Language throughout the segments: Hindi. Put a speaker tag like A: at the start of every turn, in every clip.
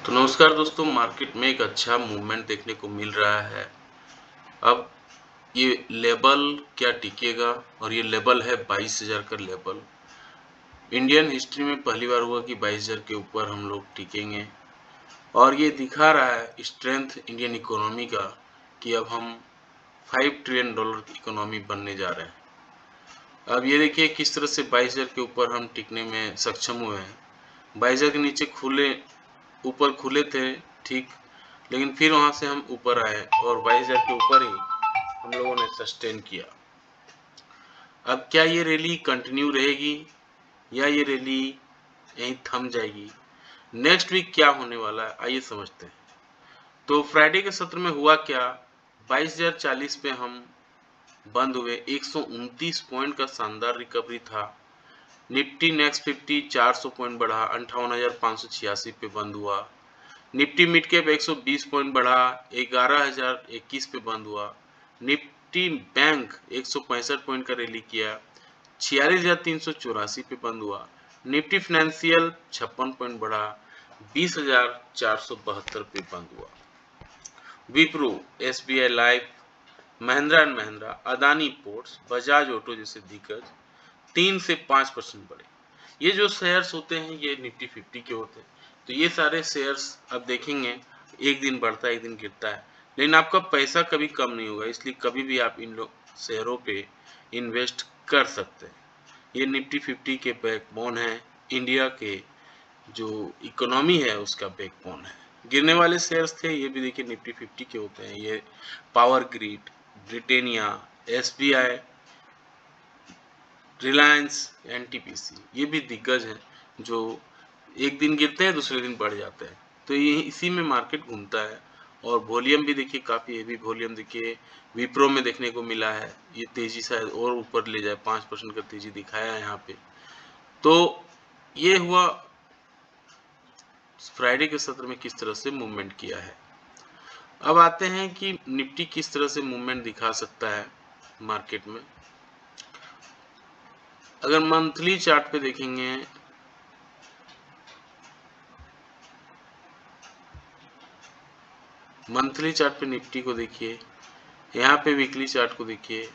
A: तो नमस्कार दोस्तों, मार्केट में एक अच्छा मूवमेंट देखने को मिल रहा है। अब ये लेवल क्या टिकेगा, और ये लेवल है 22,000 का लेवल। इंडियन हिस्ट्री में पहली बार हुआ कि 22,000 के ऊपर हम लोग टिकेंगे, और ये दिखा रहा है स्ट्रेंथ इंडियन इकोनॉमी का कि अब हम $5 ट्रिलियन की इकोनॉमी बनने जा रहे हैं। अब ये देखिए किस तरह से 22,000 के ऊपर हम टिकने में सक्षम हुए हैं। 22,000 के नीचे ऊपर खुले थे, ठीक, लेकिन फिर वहां से हम ऊपर आए और 22,000 के ऊपर ही हम लोगों ने सस्टेन किया। अब क्या ये रैली कंटिन्यू रहेगी या ये रैली यहीं थम जाएगी? नेक्स्ट वीक क्या होने वाला है, आइए समझते हैं। तो फ्राइडे के सत्र में हुआ क्या, 22,040 पे हम बंद हुए। 129 पॉइंट का शानदार रिकवरी था। निफ्टी नेक्स्ट 50 400 पॉइंट बढ़ा, 58,586 पे बंद हुआ। निफ्टी मिड कैप 120 पॉइंट बढ़ा, 11,021 पे बंद हुआ। निफ्टी बैंक 165 पॉइंट का रैली किया, 46,384 पे बंद हुआ। निफ्टी फाइनेंशियल 56 पॉइंट बढ़ा, 20,472 पे बंद हुआ। Wipro, SBI life, Mahindra and Mahindra, Adani ports, Bajaj auto जैसे दिग्गज 3 से 5% बढ़े। ये जो शेयर्स होते हैं ये निफ्टी 50 के होते हैं। तो ये सारे शेयर्स अब देखेंगे, एक दिन बढ़ता है एक दिन गिरता है, लेकिन आपका पैसा कभी कम नहीं होगा, इसलिए कभी भी आप इन शेयरों पे इन्वेस्ट कर सकते हैं। ये निफ्टी 50 के बैकबोन है, इंडिया के जो इकोनॉमी है उसका बैकबोन है। गिरने वाले शेयर्स थे, ये भी देखिए निफ्टी 50 के होते हैं। ये power grid, Britannia, SBI, Reliance, NTPC, ये भी दिग्गज हैं जो एक दिन गिरते हैं दूसरे दिन बढ़ जाते हैं। तो ये इसी में मार्केट घूमता है। और वॉल्यूम भी देखिए काफ़ी हेवी वॉल्यूम देखिए विप्रो में देखने को मिला है। ये तेजी शायद और ऊपर ले जाए, 5% का तेजी दिखाया है यहाँ पे। तो ये हुआ फ्राइडे के सत्र में किस तरह से मूवमेंट किया है। अब आते हैं कि निफ्टी किस तरह से मूवमेंट दिखा सकता है मार्केट में। अगर मंथली चार्ट पे देखेंगे, मंथली चार्ट पे निफ्टी को देखिए, यहाँ पे वीकली चार्ट को देखिए,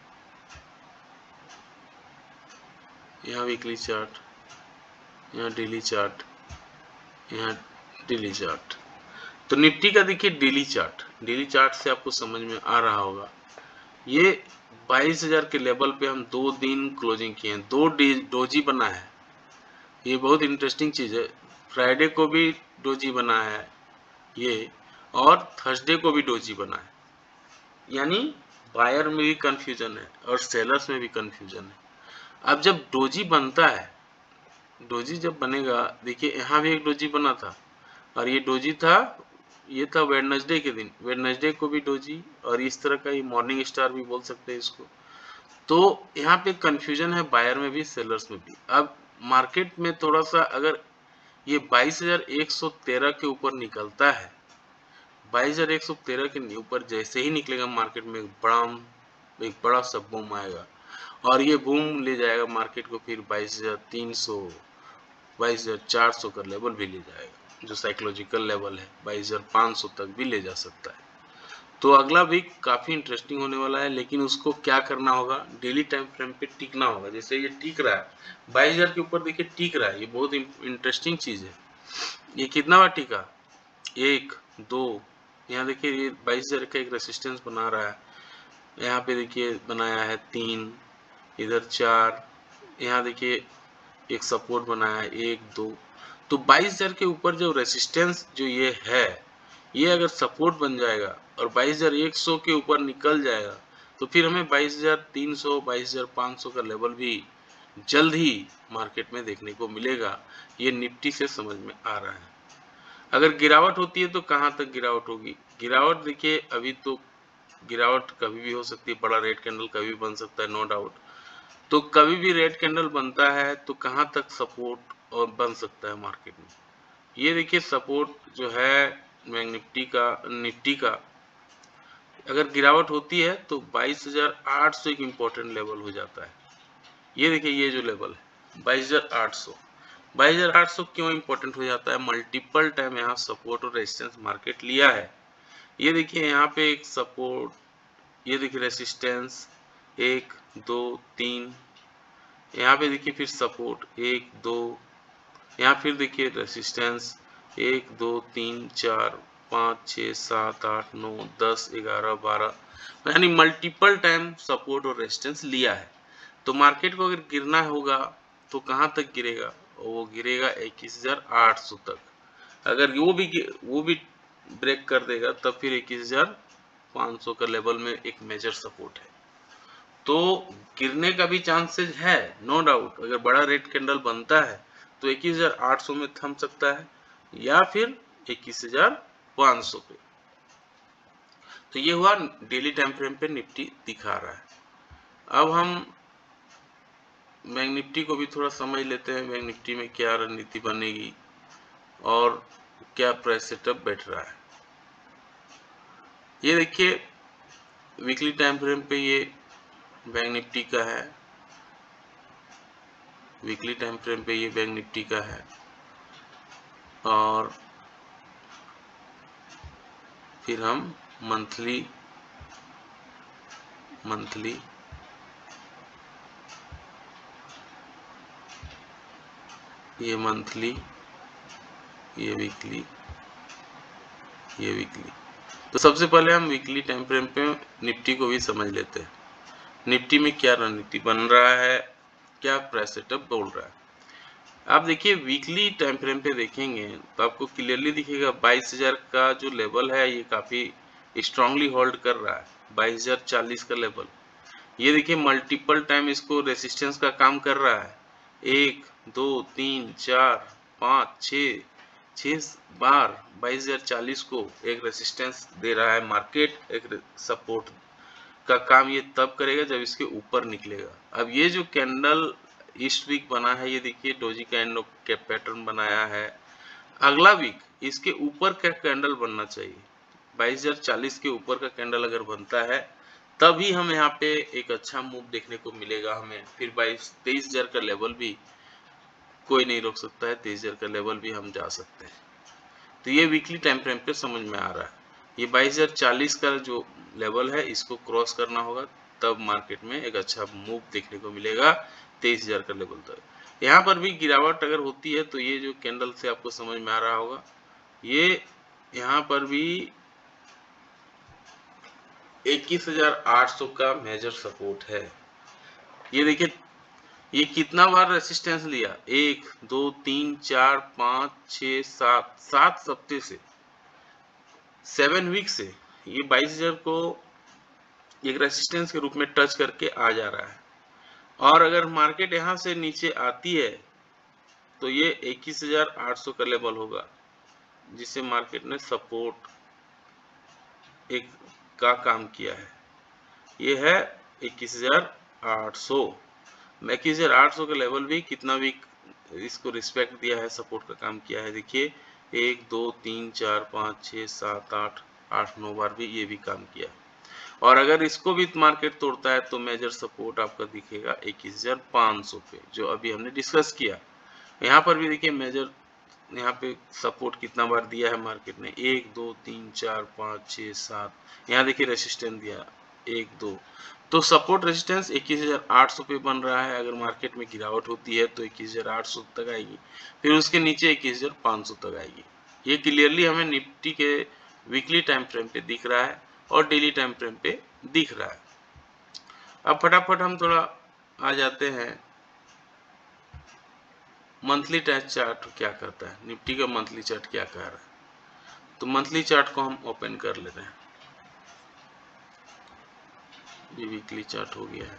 A: यहाँ वीकली चार्ट, यहाँ डेली चार्ट, यहाँ डेली चार्ट। तो निफ्टी का देखिए डेली चार्ट, डेली चार्ट से आपको समझ में आ रहा होगा। ये 22,000 के लेवल पे हम 2 दिन क्लोजिंग किए हैं, 2 डोजी बना है। ये बहुत इंटरेस्टिंग चीज है। फ्राइडे को भी डोजी बना है ये, और थर्सडे को भी डोजी बना है। यानी बायर में भी कंफ्यूजन है और सेलर्स में भी कंफ्यूजन है। अब जब डोजी बनता है, डोजी जब बनेगा, देखिए यहाँ भी एक डोजी बना था, और ये डोजी था, ये था वेडनेसडे के दिन, वेडनेसडे को भी डोजी, और इस तरह का ये मॉर्निंग स्टार भी बोल सकते हैं इसको। तो यहाँ पे कंफ्यूजन है बायर में भी सेलर्स में भी। अब मार्केट में थोड़ा सा अगर ये 22,113 के ऊपर निकलता है, 22,113 के ऊपर जैसे ही निकलेगा मार्केट में एक बड़ा सा बूम आएगा, और ये बूम ले जाएगा मार्केट को फिर 22,300 22,400 का लेवल भी ले जाएगा, जो साइकोलॉजिकल लेवल है 22,500 तक भी ले जा सकता है। तो अगला वीक काफी इंटरेस्टिंग होने वाला है, लेकिन उसको क्या करना होगा, डेली टाइम फ्रेम पे टिकना होगा। जैसे ये टिक रहा है 22,000 के ऊपर, देखिए टिक रहा है, ये बहुत इंटरेस्टिंग चीज है। ये कितना बार टिका, 1 2, यहाँ देखिए ये 22,000 का एक रेसिस्टेंस बना रहा है, यहाँ पे देखिए बनाया है 3, इधर 4, यहाँ देखिए एक सपोर्ट बनाया है 1 2। तो 22,000 के ऊपर जो रेसिस्टेंस जो ये है, ये अगर सपोर्ट बन जाएगा और 22,100 के ऊपर निकल जाएगा, तो फिर हमें 22,300 22,500 का लेवल भी जल्द ही मार्केट में देखने को मिलेगा। ये निफ्टी से समझ में आ रहा है। अगर गिरावट होती है तो कहाँ तक गिरावट होगी, गिरावट देखिए अभी तो गिरावट कभी भी हो सकती है, बड़ा रेड कैंडल कभी भी बन सकता है, नो डाउट। तो कभी भी रेड कैंडल बनता है तो कहाँ तक सपोर्ट और बन सकता है मार्केट में, ये देखिए सपोर्ट जो है निफ्टी का अगर गिरावट होती है तो 22,800 एक इम्पोर्टेंट लेवल हो जाता है। ये देखिए ये जो लेवल है 22,800, 22,800 क्यों इंपॉर्टेंट हो जाता है? मल्टीपल टाइम यहाँ सपोर्ट और रेजिस्टेंस मार्केट लिया है। ये देखिए यहाँ पे एक सपोर्ट, ये देखिए रेसिस्टेंस 1 2 3, यहाँ पे देखिए फिर सपोर्ट 1 2, यहाँ फिर देखिए रेसिस्टेंस 1 2 3 4 5 6 7 8 9 10 11 12, यानी मल्टीपल टाइम सपोर्ट और रेजिस्टेंस लिया है। तो मार्केट को अगर गिरना होगा तो कहाँ तक गिरेगा? वो गिरेगा 21,800 तक। अगर वो भी ब्रेक कर देगा तब फिर 21,500 का लेवल में एक मेजर सपोर्ट है। तो गिरने का भी चांसेस है, नो डाउट। अगर बड़ा रेड कैंडल बनता है तो 21,800 में थम सकता है या फिर 21,500 पे। तो ये हुआ डेली टाइम फ्रेम पे निफ्टी दिखा रहा है। अब हम बैंक निफ्टी को भी थोड़ा समझ लेते हैं, बैंक निफ्टी में क्या रणनीति बनेगी और क्या प्राइस सेटअप बैठ रहा है। ये देखिए वीकली टाइम फ्रेम पे ये बैंक निफ्टी का है, वीकली टाइम फ्रेम पे ये बैंक निफ्टी का है, और फिर हम मंथली ये मंथली, ये वीकली, ये वीकली। तो सबसे पहले हम वीकली टाइम फ्रेम पे निफ्टी को भी समझ लेते हैं। निफ्टी में क्या रणनीति बन रहा है, क्या प्राइस सेटअप बोल रहा है। आप देखिए वीकली टाइम फ्रेम पे देखेंगे तो आपको क्लियरली दिखेगा 22,000 का जो लेवल है ये काफी स्ट्रांगली होल्ड कर रहा है, 22,040 का लेवल। ये देखिए मल्टीपल टाइम इसको रेसिस्टेंस का काम कर रहा है, 1 2 3 4 5 6 बार 22,040 को एक रेसिस्टेंस दे रहा है मार्केट, एक सपोर्ट का काम ये तब करेगा जब इसके ऊपर निकलेगा। अब ये जो कैंडल ईस्ट वीक बना है, ये देखिए डोजी कैंडल के पैटर्न बनाया है। अगला वीक इसके ऊपर का कैंडल बनना चाहिए, 22,040 के ऊपर का कैंडल अगर बनता है तभी हम यहाँ पे एक अच्छा मूव देखने को मिलेगा हमें। फिर 23,000 का लेवल भी कोई नहीं रोक सकता है, 23,000 का लेवल भी हम जा सकते हैं। तो ये वीकली टाइम फ्रेम पे समझ में आ रहा है। ये 22,040 का जो लेवल है इसको क्रॉस करना होगा तब मार्केट में एक अच्छा मूव देखने को मिलेगा 23,000 का लेवल तक। यहाँ पर भी गिरावट अगर होती है तो ये जो कैंडल से आपको समझ में आ रहा होगा, ये यहाँ पर भी 21,800 का मेजर सपोर्ट है। ये देखिए ये कितना बार रेसिस्टेंस लिया, 1 2 3 4 5 6 7, 7 हफ्ते से, 7 वीक से ये 22,000 को एक रेसिस्टेंस के रूप में टच करके आ जा रहा है। और अगर मार्केट यहां से नीचे आती है तो ये 21,800 का लेवल होगा जिसे मार्केट ने सपोर्ट एक का काम किया है। ये है 21,800। 21,800 का लेवल भी कितना वीक इसको रिस्पेक्ट दिया है, सपोर्ट का काम किया है। देखिए 1 2 3 4 5 6 7 8 8 9 बार भी ये भी काम किया है। और अगर इसको भी मार्केट तोड़ता है तो मेजर सपोर्ट आपका दिखेगा 21,500 पे, जो अभी हमने डिस्कस किया। यहाँ पर भी देखिए मेजर, यहाँ पे सपोर्ट कितना बार दिया है मार्केट ने, 1 2 3 4 5 6 7, यहाँ देखिए रेसिस्टेंस दिया 1 2। तो सपोर्ट रेजिस्टेंस 21,800 पे बन रहा है। अगर मार्केट में गिरावट होती है तो 21,800 तक आएगी, फिर उसके नीचे 21,500 तक आएगी। ये क्लियरली हमें निफ्टी के वीकली टाइम फ्रेम पे दिख रहा है और डेली टाइम फ्रेम पे दिख रहा है। अब फटाफट हम थोड़ा आ जाते हैं मंथली चार्ट क्या करता है, निफ्टी का मंथली चार्ट क्या कह रहा है। तो मंथली चार्ट को हम ओपन कर लेते हैं। ये वीकली चार्ट हो गया है।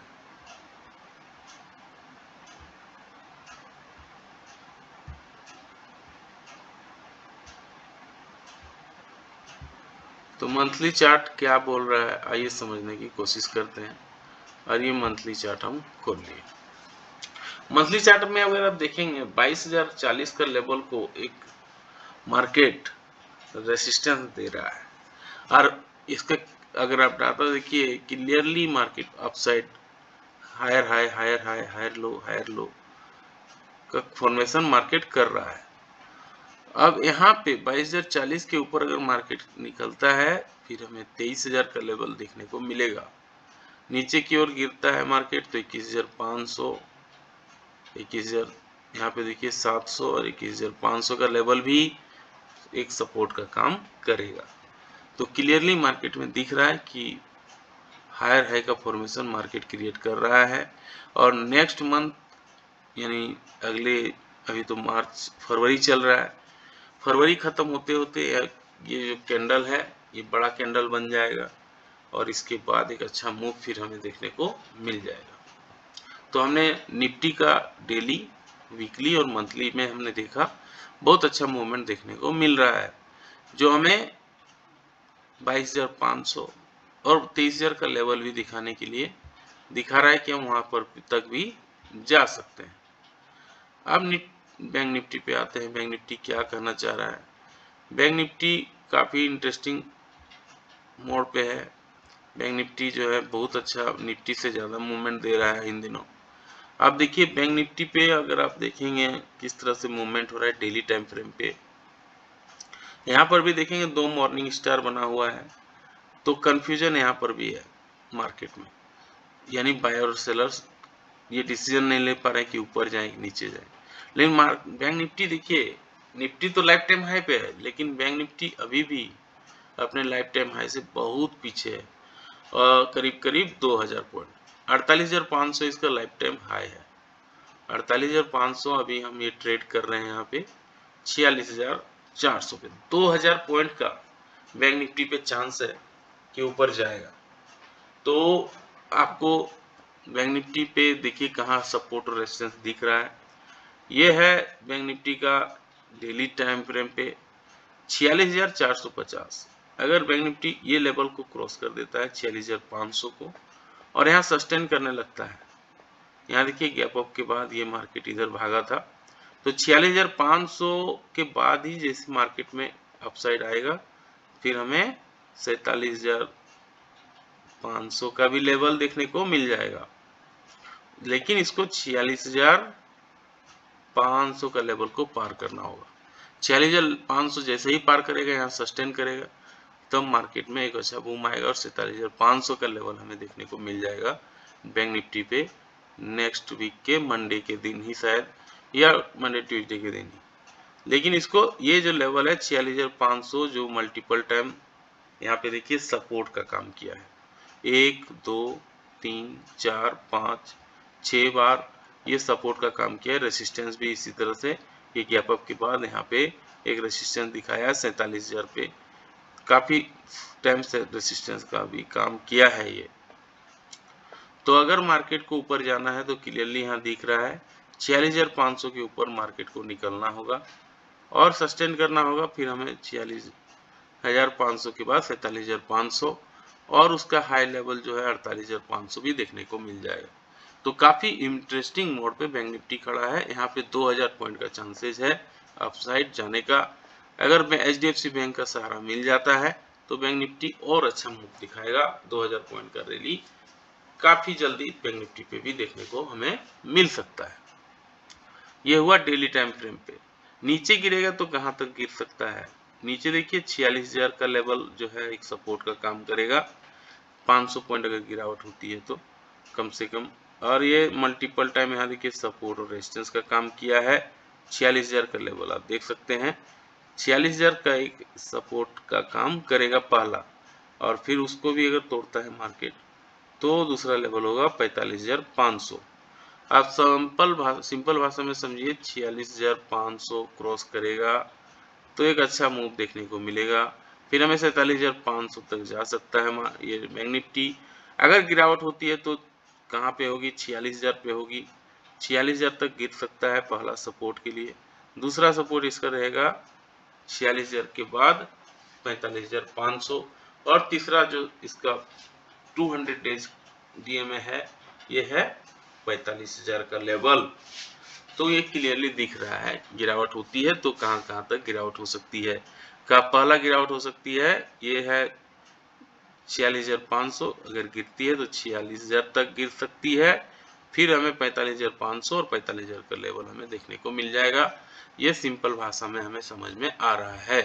A: तो मंथली चार्ट क्या बोल रहा है आइए समझने की कोशिश करते हैं। और ये मंथली चार्ट हम खोल लिए। मंथली चार्ट में अगर आप देखेंगे 22,040 का लेवल को एक मार्केट रेसिस्टेंस दे रहा है, और इसका अगर आप डाटा देखिए clearly market upside higher high higher high higher low का फॉर्मेशन मार्केट कर रहा है। अब यहाँ पे 22,040 के ऊपर अगर मार्केट निकलता है फिर हमें 23,000 का लेवल देखने को मिलेगा। नीचे की ओर गिरता है मार्केट तो 21,500, 21,000, यहाँ पे देखिए 700 और 21,500 का लेवल भी एक सपोर्ट का काम करेगा। तो क्लियरली मार्केट में दिख रहा है कि हायर हाई का फॉर्मेशन मार्केट क्रिएट कर रहा है। और नेक्स्ट मंथ यानी अगले, अभी तो मार्च फरवरी चल रहा है, फरवरी खत्म होते होते ये जो कैंडल है ये बड़ा कैंडल बन जाएगा और इसके बाद एक अच्छा मूव फिर हमें देखने को मिल जाएगा। तो हमने निफ्टी का डेली, वीकली और मंथली में हमने देखा बहुत अच्छा मूवमेंट देखने को मिल रहा है, जो हमें 22,500 और 23,000 का लेवल भी दिखाने के लिए दिखा रहा है कि हम वहां पर तक भी जा सकते हैं। अब बैंक निफ्टी पे आते हैं। बैंक निफ्टी क्या कहना चाह रहा है? बैंक निफ्टी काफ़ी इंटरेस्टिंग मोड पे है। बैंक निफ्टी जो है बहुत अच्छा, निफ्टी से ज़्यादा मूवमेंट दे रहा है इन दिनों। आप देखिए बैंक निफ्टी पे अगर आप देखेंगे किस तरह से मूवमेंट हो रहा है डेली टाइम फ्रेम पे, यहाँ पर भी देखेंगे 2 मॉर्निंग स्टार बना हुआ है। तो कंफ्यूजन यहाँ पर भी है मार्केट में, यानी बायर और सेलर्स ये डिसीजन नहीं ले पा रहे हैं कि ऊपर जाए कि नीचे जाए। लेकिन बैंक निफ्टी देखिए, निफ्टी तो लाइफ टाइम हाई पे है, लेकिन बैंक निफ्टी अभी भी अपने लाइफ टाइम हाई से बहुत पीछे है, करीब करीब 2000 पॉइंट। 48,500 इसका लाइफ टाइम हाई है। 48,500 अभी हम ये ट्रेड कर रहे हैं यहाँ पे 46,400 पे। 2000 पॉइंट का बैंक निफ्टी पे चांस है कि ऊपर जाएगा। तो आपको बैंक निफ्टी पे देखिए कहाँ सपोर्ट और रेजिस्टेंस दिख रहा है। ये है बैंक निफ्टी का डेली टाइम फ्रेम पे 46,450। अगर बैंक निफ्टी ये लेवल को क्रॉस कर देता है 46,500 को और यहाँ सस्टेन करने लगता है, यहाँ देखिए गैप अप के बाद ये मार्केट इधर भागा था, तो 46,500 के बाद ही जैसे मार्केट में अपसाइड आएगा फिर हमें 47,500 का भी लेवल देखने को मिल जाएगा। लेकिन इसको 46,500 का लेवल को पार करना होगा। 46,500 जैसे ही पार करेगा, यहाँ सस्टेन करेगा, तब मार्केट में एक अच्छा बूम आएगा और 47,500 का लेवल हमें देखने को मिल जाएगा बैंक निफ्टी पे नेक्स्ट वीक के मंडे के दिन ही शायद, या मंडे ट्यूसडे के दिन ही। लेकिन इसको ये जो लेवल है 46,500 जो मल्टीपल टाइम यहाँ पे देखिए सपोर्ट का काम किया है, 1 2 3 4 5 6 बार ये सपोर्ट का काम किया है। रेसिस्टेंस भी इसी तरह से ये गैप अप के बाद यहाँ पे एक रेसिस्टेंस दिखाया है 47,000 पे, काफी टाइम से रेसिस्टेंस का भी काम किया है ये। तो अगर मार्केट को ऊपर जाना है तो क्लियरली यहाँ दिख रहा है 46,500 के ऊपर मार्केट को निकलना होगा और सस्टेन करना होगा। फिर हमें 46,500 के बाद 47,500 और उसका हाई लेवल जो है 48,500 भी देखने को मिल जाएगा। तो काफी इंटरेस्टिंग मोड पे बैंक निफ्टी खड़ा है। यहाँ पे 2000 पॉइंट का चांसेस है अपसाइड जाने का। अगर HDFC बैंक का सहारा मिल जाता है तो बैंक निफ्टी और अच्छा मूव दिखाएगा। 2000 पॉइंट का रैली काफी जल्दी बैंक निफ्टी पे भी देखने को हमें मिल सकता है। यह हुआ डेली टाइम फ्रेम पे। नीचे गिरेगा तो कहां तक गिर सकता है? नीचे देखिए 46,000 का लेवल जो है एक सपोर्ट का काम करेगा। 500 पॉइंट अगर गिरावट होती है तो कम से कम, और ये मल्टीपल टाइम यहाँ देखिए सपोर्ट और रेजिस्टेंस का काम किया है। 46,000 का लेवल आप देख सकते हैं, 46,000 का एक सपोर्ट का काम करेगा पहला, और फिर उसको भी अगर तोड़ता है मार्केट तो दूसरा लेवल होगा 45,500। आप सिंपल भाषा में समझिए 46,500 क्रॉस करेगा तो एक अच्छा मूव देखने को मिलेगा। फिर हमें 47,500 तक जा सकता है ये बैंक निफ्टी। अगर गिरावट होती है तो कहाँ पे होगी? 46,000 पे होगी। 46,000 तक गिर सकता है पहला सपोर्ट के लिए। दूसरा सपोर्ट इसका रहेगा 46,000 के बाद 45,500, और तीसरा जो इसका 200 डेज DMA है ये है 45,000 का लेवल। तो ये क्लियरली दिख रहा है गिरावट होती है तो कहां तक गिरावट हो सकती है। का पहला गिरावट हो सकती है ये है 46,500, अगर गिरती है तो 46,000 तक गिर सकती है। फिर हमें 45,500 और 45,000 का लेवल हमें देखने को मिल जाएगा। ये सिंपल भाषा में हमें समझ में आ रहा है।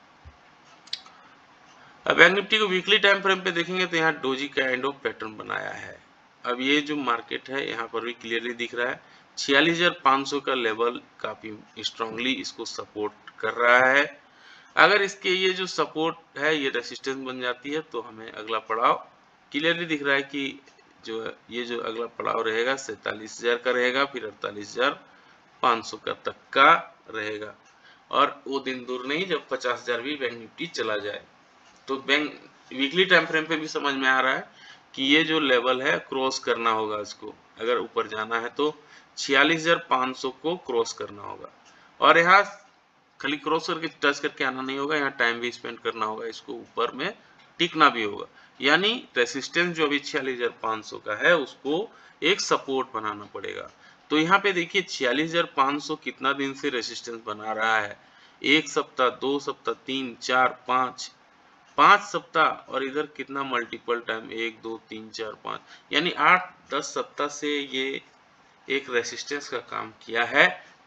A: अब बैंक निफ्टी को वीकली टाइम फ्रेम पे देखेंगे तो यहाँ डोजी काइंड ऑफ पैटर्न बनाया है। अब ये जो मार्केट है यहाँ पर भी क्लियरली दिख रहा है 46,500 का लेवल काफी स्ट्रांगली इसको सपोर्ट कर रहा है। अगर इसके ये जो सपोर्ट है ये रेसिस्टेंस बन जाती है तो हमें अगला पड़ाव क्लियरली दिख रहा है कि जो अगला पड़ाव रहेगा 47,000 का रहेगा, फिर 48,500 का तक का रहेगा। और वो दिन दूर नहीं जब 50,000 भी बैंक निफ्टी चला जाए। तो बैंक वीकली टाइम फ्रेम पे भी समझ में आ रहा है कि ये जो लेवल है क्रॉस करना होगा इसको, अगर ऊपर जाना है तो 46,500 को क्रॉस करना होगा। और यहाँ खाली क्रॉस करके टच करके आना नहीं होगा, यहाँ टाइम भी स्पेंड करना होगा, इसको ऊपर में टिकना भी होगा। यानी रेसिस्टेंस जो अभी 46,500 का है उसको एक सपोर्ट बनाना पड़ेगा। तो यहाँ पे देखिए 46,500 कितना दिन से रेसिस्टेंस बना रहा है, 1 सप्ताह, 2 सप्ताह, 3, 4, 5 सप्ताह, और इधर कितना मल्टीपल टाइम 1, 2, 3, 4, 5 यानी 8-10 सप्ताह से ये एक रेसिस्टेंस का काम किया है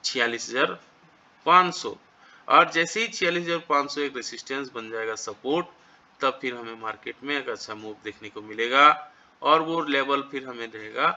A: 46,500। और जैसे ही 46,500 एक रेसिस्टेंस बन जाएगा सपोर्ट, तब फिर हमें मार्केट में एक अच्छा मूव देखने को मिलेगा और वो लेवल फिर हमें रहेगा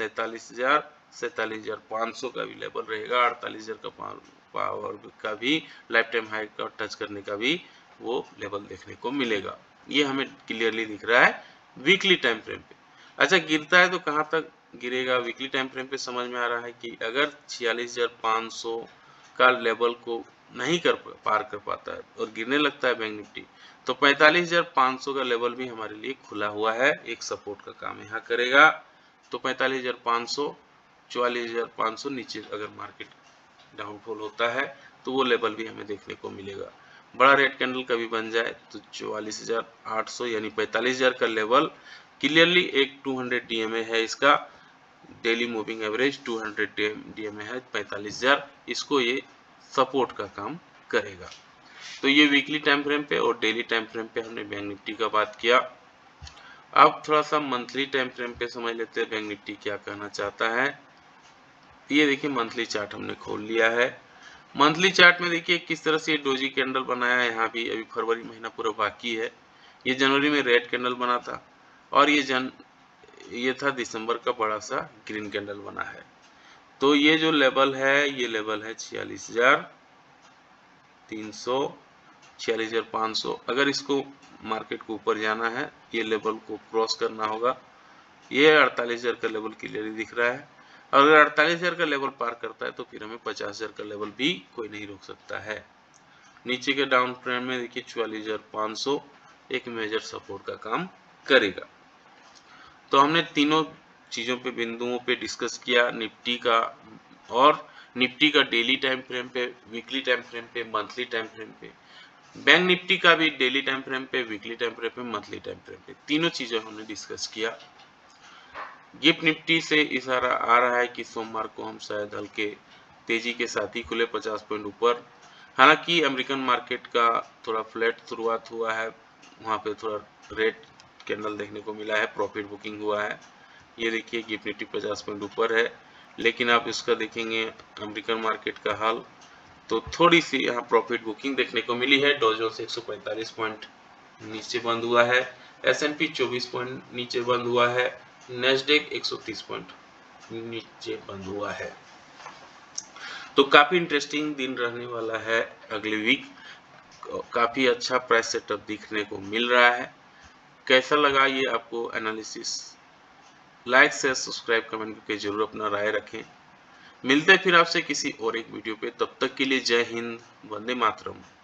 A: 47,500 का भी लेवल रहेगा, 48,000 का पावर का भी लाइफ टाइम हाई का टच करने का भी वो लेवल देखने को मिलेगा। ये हमें क्लियरली दिख रहा है वीकली टाइम फ्रेम पे। अच्छा, गिरता है तो कहां तक गिरेगा वीकली टाइम फ्रेम पे समझ में आ रहा है कि अगर 46,500 का लेवल को नहीं पार कर पाता है और गिरने लगता है बैंक निफ्टी, तो 45,500 का लेवल भी हमारे लिए खुला हुआ है, एक सपोर्ट का काम यहाँ करेगा। तो 45,500, 44,500 नीचे अगर मार्केट डाउनफॉल होता है तो वो लेवल भी हमें देखने को मिलेगा। बड़ा रेड कैंडल कभी बन जाए तो 44,800 यानी 45,000 का लेवल क्लियरली एक 200 डीएमए है, इसका डेली मूविंग एवरेज 200 डीएमए है 45,000, इसको ये सपोर्ट का काम करेगा। तो ये वीकली टाइम फ्रेम पे और डेली टाइम फ्रेम पे हमने बैंक निफ्टी का बात किया। अब थोड़ा सा मंथली टाइम फ्रेम पे समझ लेते हैं बैंक निफ्टी क्या कहना चाहता है। ये देखिए मंथली चार्ट हमने खोल लिया है। मंथली चार्ट में देखिए किस तरह से डोजी कैंडल बनाया है। यहाँ भी अभी फरवरी महीना पूरा बाकी है। ये जनवरी में रेड कैंडल बना था और ये था दिसंबर का बड़ा सा ग्रीन कैंडल बना है। तो ये जो लेवल है ये लेवल है 46,300, 46,500। अगर इसको मार्केट को ऊपर जाना है ये लेवल को क्रॉस करना होगा। ये 48,000 का लेवल क्लियरली दिख रहा है। अगर 48,000 का लेवल पार करता है तो फिर हमें 50,000 का लेवल भी कोई नहीं रोक सकता है। नीचे के डाउन ट्रेंड में देखिए 44,500 एक मेजर सपोर्ट का काम करेगा। तो हमने तीनों चीजों पे बिंदुओं पे डिस्कस किया, निफ्टी का और निफ्टी का डेली टाइम फ्रेम पे, वीकली टाइम फ्रेम पे, मंथली टाइम फ्रेम पे, बैंक निफ्टी का भी डेली टाइम फ्रेम पे, वीकली टाइम फ्रेम पे, मंथली टाइम फ्रेम पे, तीनों चीजें हमने डिस्कस किया। गिफ्ट निफ्टी से इशारा आ रहा है कि सोमवार को हम शायद हल्के तेजी के साथ ही खुले 50 पॉइंट ऊपर। हालांकि अमेरिकन मार्केट का थोड़ा फ्लैट शुरुआत हुआ है, वहां पे थोड़ा रेड कैंडल देखने को मिला है, प्रॉफिट बुकिंग हुआ है। ये देखिए गिफ्ट निफ्टी 50 पॉइंट ऊपर है, लेकिन आप इसका देखेंगे अमेरिकन मार्केट का हाल तो थोड़ी सी यहाँ प्रॉफिट बुकिंग देखने को मिली है। डॉ जोन्स 145 पॉइंट नीचे बंद हुआ है, S&P 24 पॉइंट नीचे बंद हुआ है, नेस्डेक 130 पॉइंट नीचे बंद हुआ है। तो काफी इंटरेस्टिंग दिन रहने वाला है अगले वीक। काफी अच्छा प्राइस सेटअप दिखने को मिल रहा है। कैसा लगा ये आपको analysis? Like share subscribe comment करके जरूर अपना राय रखें। मिलते हैं फिर आपसे किसी और एक वीडियो पे, तब तक के लिए जय हिंद, वंदे मातरम।